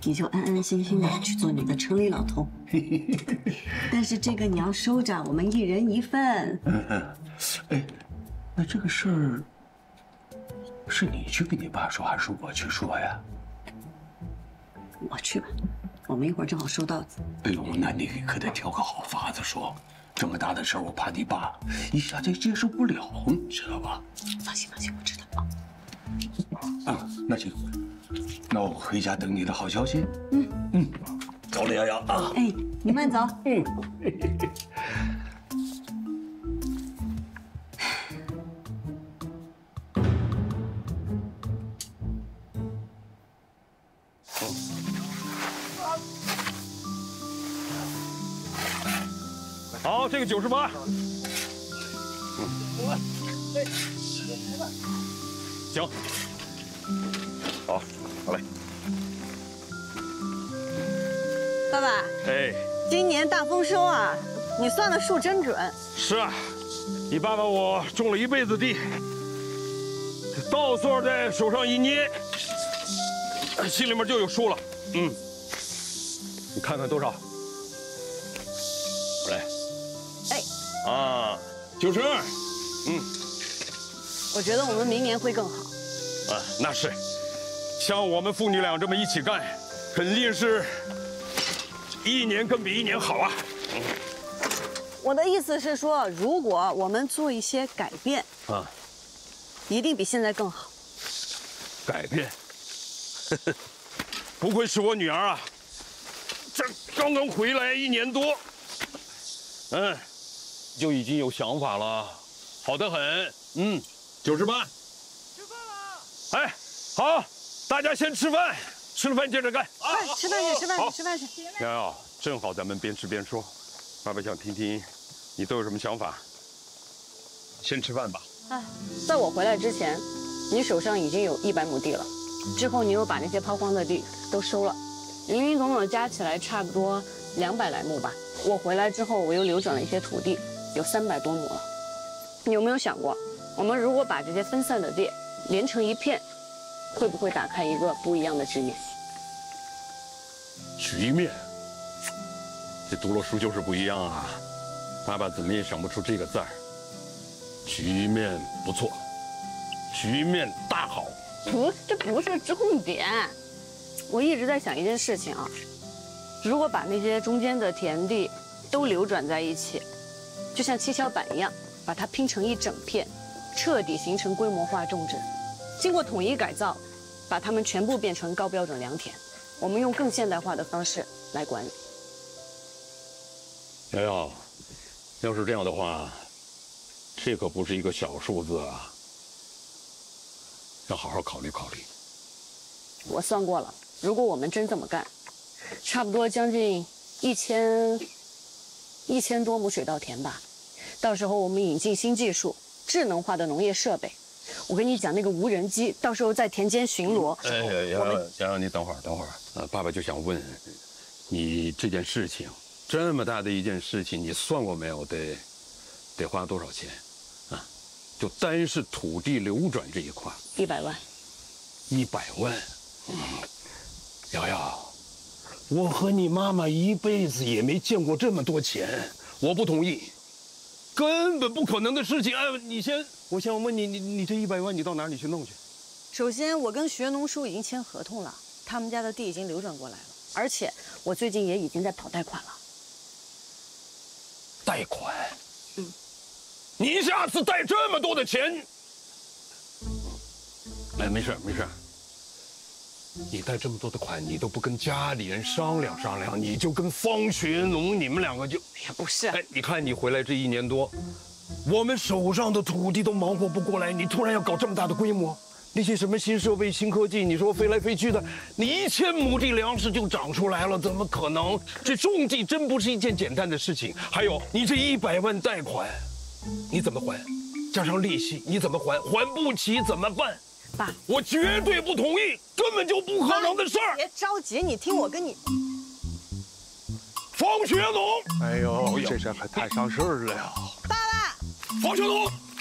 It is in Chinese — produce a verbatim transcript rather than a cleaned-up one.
你就安安心心的去做你的城里老头。但是这个你要收着，我们一人一份。 嗯嗯，哎，那这个事儿是你去跟你爸说，还是我去说呀？ 我去吧，我们一会儿正好收稻子。 哎呦，那你可得挑个好法子说。这么大的事儿，我怕你爸一下就接受不了，你知道吧？ 放心，放心，我知道啊。 啊，那行，那我回家等你的好消息。 嗯嗯，走了，瑶瑶啊。 哎，你慢走。 嗯。 好，这个九十八。行。好，好嘞。 爸爸， 哎， 今年大丰收啊，你算的数真准。 是啊，你爸爸我种了一辈子地，稻穗在手上一捏，心里面就有数了。嗯，你看看多少？来。 哎， 啊，九十二，嗯， 我觉得我们明年会更好。 啊，那是，像我们父女俩这么一起干，肯定是一年更比一年好啊。嗯， 我的意思是说，如果我们做一些改变，啊，一定比现在更好。 改变？不愧是我女儿啊，这刚刚回来一年多，嗯。就已经有想法了，好得很。嗯，九十八，吃饭了。哎，好，大家先吃饭，吃了饭接着干。 快吃饭去，吃饭去，吃饭去。 瑶瑶，正好咱们边吃边说，爸爸想听听你都有什么想法。先吃饭吧。 哎，在我回来之前，你手上已经有一百亩地了，之后你又把那些抛荒的地都收了，零零总总加起来差不多两百来亩吧。我回来之后，我又流转了一些土地。有三百多亩了，你有没有想过，我们如果把这些分散的地连成一片，会不会打开一个不一样的局面？ 局面，这读了书就是不一样啊！爸爸怎么也想不出这个字儿。局面不错，局面大好。 不，这不是重点。我一直在想一件事情啊，如果把那些中间的田地都流转在一起。就像七巧板一样，把它拼成一整片，彻底形成规模化种植。经过统一改造，把它们全部变成高标准良田。我们用更现代化的方式来管理。 瑶瑶，要是这样的话，这可不是一个小数字啊，要好好考虑考虑。 我算过了，如果我们真这么干，差不多将近一千。一千多亩水稻田吧，到时候我们引进新技术，智能化的农业设备。我跟你讲，那个无人机到时候在田间巡逻。 哎，瑶瑶，瑶瑶，你等会儿，等会儿。呃，爸爸就想问，你这件事情，这么大的一件事情，你算过没有？得，得花多少钱？啊，就单是土地流转这一块， 一百万。 一百万。嗯，瑶瑶。我和你妈妈一辈子也没见过这么多钱，我不同意，根本不可能的事情。哎，你先，我先问你，你你这一百万你到哪里去弄去？ 首先，我跟学农叔已经签合同了，他们家的地已经流转过来了，而且我最近也已经在讨贷款了。 贷款？嗯，你一下子贷这么多的钱？哎，没事没事。你贷这么多的款，你都不跟家里人商量商量，你就跟方学农你们两个就…… 也不是。 哎，你看你回来这一年多，我们手上的土地都忙活不过来，你突然要搞这么大的规模，那些什么新设备、新科技，你说飞来飞去的，你一千亩地粮食就长出来了，怎么可能？这种地真不是一件简单的事情。还有，你这一百万贷款，你怎么还？加上利息，你怎么还？还不起怎么办？ 爸， 我绝对不同意，根本就不可能的事儿。 别着急，你听我跟你。 方学农， 哎呦，这事可太伤事儿了呀！ 爸爸， 方学农。